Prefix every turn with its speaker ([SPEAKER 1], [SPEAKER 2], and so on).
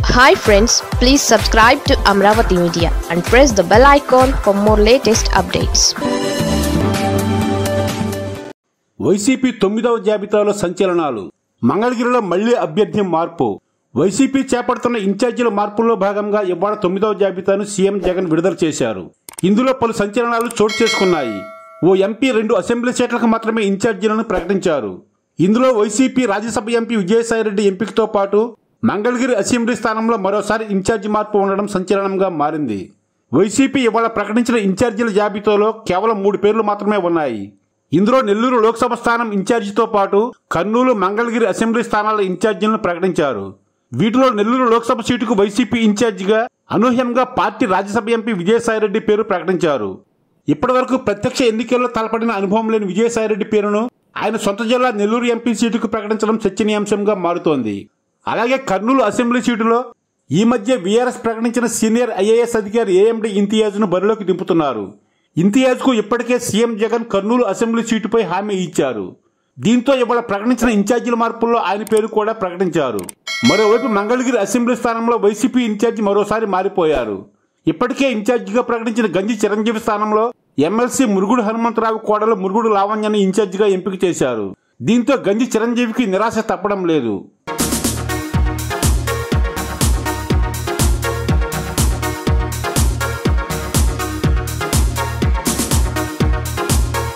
[SPEAKER 1] Hi friends, please subscribe to Amravati Media and press the bell icon for more latest updates.
[SPEAKER 2] YCP 9వ జాబితాలో సంచలనాలు. మంగళగిరిలో మళ్లీ అభ్యర్థి మార్పు. వైసీపీ చేపడుతున్న ఇన్ఛార్జీల మార్పుల్లో భాగంగా ఇవాళ 9వ జాబితాను సీఎం జగన్ విడుదల చేశారు. ఇందులో పలు సంచలనాలు చోటు చేసుకున్నాయి. ఓ ఎంపీ 2 అసెంబ్లీ సీట్లకు మాత్రమే ఇన్ఛార్జీలను ప్రకటించారు. ఇందులో వైసీపీ రాజ్యసభ ఎంపీ విజయసాయిరెడ్డి ఎంపికతో పాటు మంగళగిరి అసెంబ్లీ స్థానంలో మరోసారి ఇన్ఛార్జి మార్పు ఉండడం సంచలనంగా మారింది. వైసీపీ ఇవాళ ప్రకటించిన ఇన్ఛార్జీల జాబితాలో కేవలం 3 పేర్లు మాత్రమే ఉన్నాయి. ఇందులో నెల్లూరు లోక్సభ స్థానం ఇన్ఛార్జితో పాటు కర్నూలు, మంగళగిరి అసెంబ్లీ స్థానాల ఇన్ఛార్జీలను ప్రకటించారు. వీటిలో నెల్లూరు లోక్సభ సీటుకు వైసీపీ ఇన్ఛార్జిగా అనూహ్యంగా పార్టీ రాజ్యసభ ఎంపీ విజయసాయిరెడ్డి పేరు ప్రకటించారు. ఇప్పటివరకు ప్రత్యక్ష ఎన్నికల్లో తలపడిన అనుభవం లేని విజయసాయిరెడ్డి పేరును ఆయన సొంత జిల్లా నెల్లూరు ఎంపీ సీటుకు ప్రకటించడం చర్చనీయాంశంగా మారుతోంది. అలాగే కర్నూలు అసెంబ్లీ సీటులో ఈ మధ్య వీఆర్ఎస్ ప్రకటించిన సీనియర్ ఐఏఎస్ అధికారి ఏఎండి ఇంతియాజ్ను బరిలోకి దింపుతున్నారు. ఇంతియాజ్కు ఇప్పటికే సీఎం జగన్ కర్నూలు అసెంబ్లీ సీటుపై హామీ ఇచ్చారు. దీంతో ఇవాళ ప్రకటించిన ఇన్ఛార్జీల మార్పుల్లో ఆయన పేరు కూడా ప్రకటించారు. మరోవైపు మంగళగిరి అసెంబ్లీ స్థానంలో వైసీపీ ఇన్ఛార్జి మరోసారి మారిపోయారు. ఇప్పటికే ఇన్ఛార్జిగా ప్రకటించిన గంజి చిరంజీవి స్థానంలో ఎమ్మెల్సీ మురుగుడు హనుమంతరావు కోడలు మురుగుడు లావణ్యను ఇన్ఛార్జిగా ఎంపిక చేశారు. దీంతో గంజి చిరంజీవికి నిరాశ తప్పడం లేదు.